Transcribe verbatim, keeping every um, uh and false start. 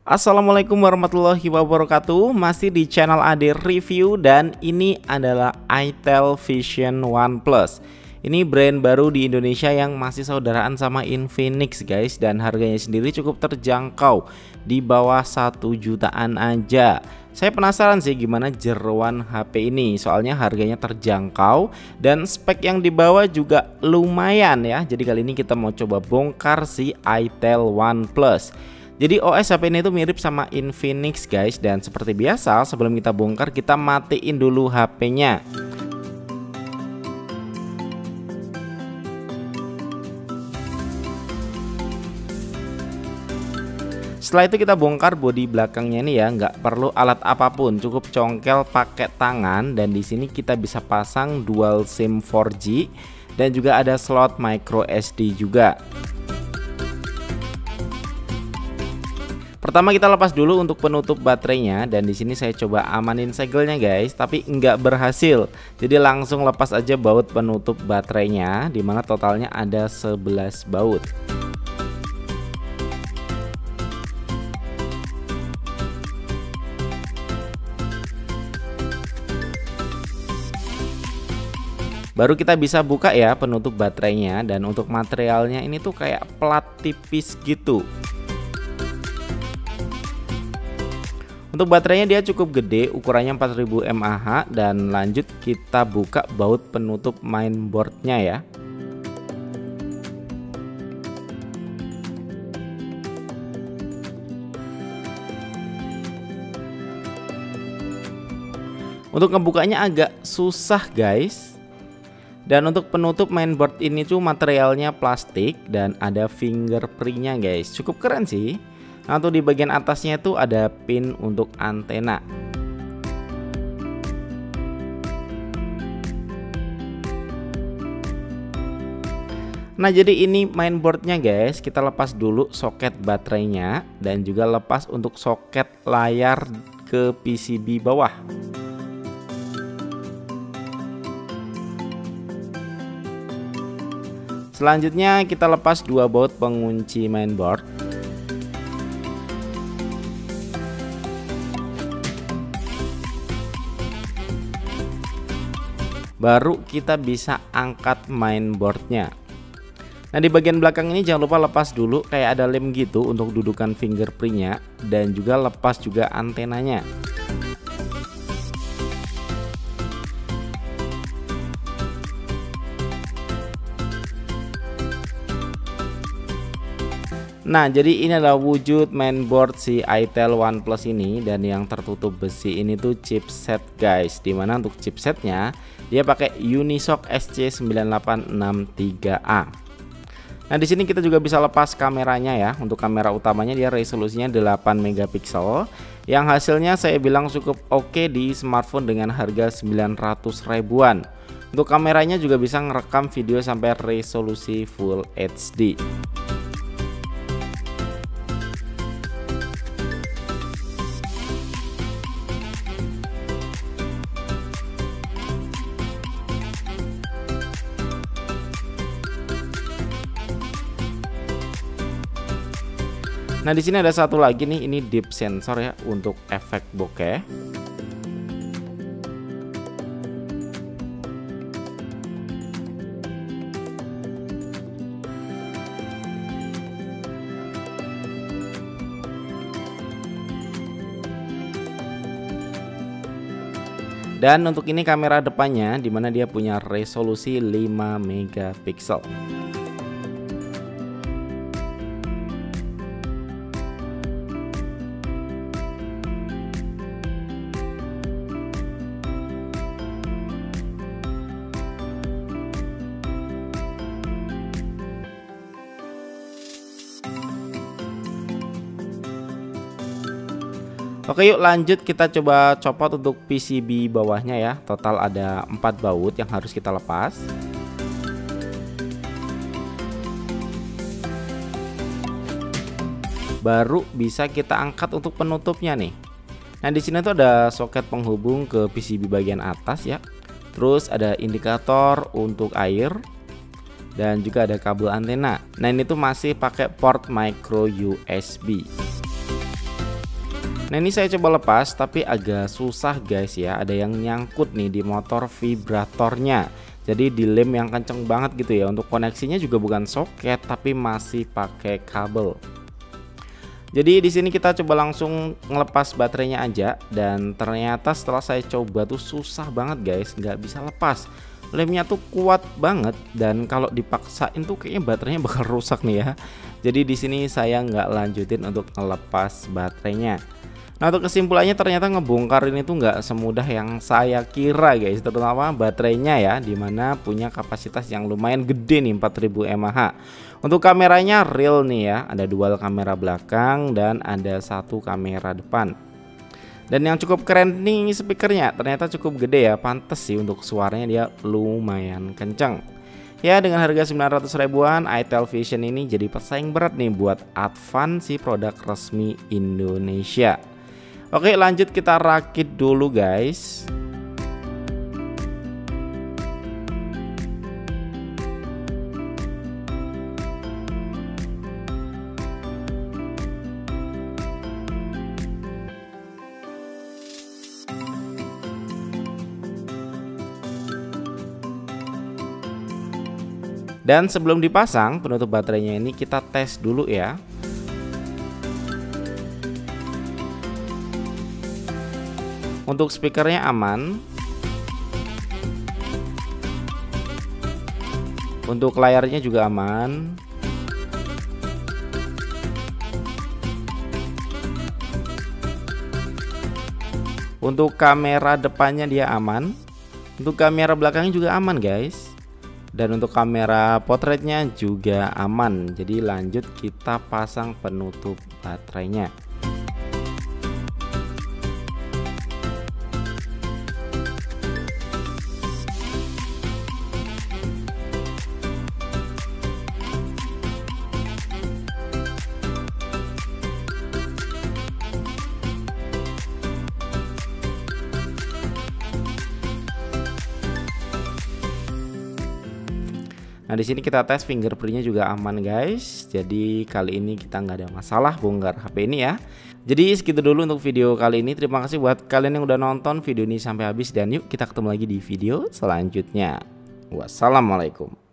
Assalamualaikum warahmatullahi wabarakatuh. Masih di channel Ade Review dan ini adalah itel Vision One Plus. Ini brand baru di Indonesia yang masih saudaraan sama Infinix guys, dan harganya sendiri cukup terjangkau di bawah satu jutaan aja. Saya penasaran sih gimana jeroan H P ini, soalnya harganya terjangkau dan spek yang dibawa juga lumayan ya. Jadi kali ini kita mau coba bongkar si itel One Plus. Jadi O S H P ini tuh mirip sama Infinix guys, dan seperti biasa sebelum kita bongkar kita matiin dulu H P-nya. Setelah itu kita bongkar bodi belakangnya ini ya, nggak perlu alat apapun, cukup congkel pakai tangan, dan di sini kita bisa pasang dual SIM four G dan juga ada slot micro S D juga. Pertama kita lepas dulu untuk penutup baterainya, dan di sini saya coba amanin segelnya guys, tapi nggak berhasil. Jadi langsung lepas aja baut penutup baterainya, dimana totalnya ada sebelas baut. Baru kita bisa buka ya penutup baterainya, dan untuk materialnya ini tuh kayak plat tipis gitu. Untuk baterainya dia cukup gede, ukurannya empat ribu mAh, dan lanjut kita buka baut penutup mainboardnya ya. Untuk ngebukanya agak susah guys. Dan untuk penutup mainboard ini tuh materialnya plastik dan ada fingerprintnya guys, cukup keren sih. Nah, tuh di bagian atasnya tuh ada pin untuk antena. Nah, jadi ini mainboardnya guys. Kita lepas dulu soket baterainya dan juga lepas untuk soket layar ke P C B bawah. Selanjutnya kita lepas dua baut pengunci mainboard. Baru kita bisa angkat mainboardnya. Nah, di bagian belakang ini jangan lupa lepas dulu kayak ada lem gitu untuk dudukan fingerprintnya, dan juga lepas juga antenanya. Nah, jadi ini adalah wujud mainboard si itel One Plus ini, dan yang tertutup besi ini tuh chipset guys. Dimana untuk chipsetnya dia pakai Unisoc S C sembilan delapan enam tiga A. Nah, di sini kita juga bisa lepas kameranya ya. Untuk kamera utamanya dia resolusinya delapan megapiksel, yang hasilnya saya bilang cukup oke di smartphone dengan harga sembilan ratus ribuan. Untuk kameranya juga bisa ngerekam video sampai resolusi Full H D. Nah, di sini ada satu lagi nih, ini deep sensor ya untuk efek bokeh. Dan untuk ini kamera depannya, dimana dia punya resolusi lima megapiksel. Oke, yuk lanjut kita coba copot untuk P C B bawahnya ya. Total ada empat baut yang harus kita lepas. Baru bisa kita angkat untuk penutupnya nih. Nah, di sini tuh ada soket penghubung ke P C B bagian atas ya. Terus ada indikator untuk air dan juga ada kabel antena. Nah, ini tuh masih pakai port micro U S B. Nah ini saya coba lepas tapi agak susah guys ya, ada yang nyangkut nih di motor vibratornya. Jadi di lem yang kenceng banget gitu ya. Untuk koneksinya juga bukan soket tapi masih pakai kabel. Jadi di sini kita coba langsung ngelepas baterainya aja, dan ternyata setelah saya coba tuh susah banget guys, nggak bisa lepas. Lemnya tuh kuat banget dan kalau dipaksain tuh kayaknya baterainya bakal rusak nih ya. Jadi di sini saya nggak lanjutin untuk ngelepas baterainya. Nah untuk kesimpulannya ternyata ngebongkar ini tuh nggak semudah yang saya kira guys, terutama baterainya ya, dimana punya kapasitas yang lumayan gede nih, empat ribu mAh. Untuk kameranya real nih ya, ada dual kamera belakang dan ada satu kamera depan. Dan yang cukup keren nih speakernya, ternyata cukup gede ya, pantes sih untuk suaranya dia lumayan kencang. Ya dengan harga sembilan ratus ribuan, itel Vision ini jadi pesaing berat nih buat Advan, si produk resmi Indonesia. Oke lanjut kita rakit dulu guys. Dan sebelum dipasang penutup baterainya ini kita tes dulu ya. Untuk speakernya aman. Untuk layarnya juga aman. Untuk kamera depannya dia aman. Untuk kamera belakangnya juga aman guys. Dan untuk kamera potretnya juga aman. Jadi lanjut kita pasang penutup baterainya. Nah di sini kita tes fingerprintnya juga aman guys. Jadi kali ini kita nggak ada masalah bongkar H P ini ya. Jadi segitu dulu untuk video kali ini. Terima kasih buat kalian yang udah nonton video ini sampai habis, dan yuk kita ketemu lagi di video selanjutnya. Wassalamualaikum.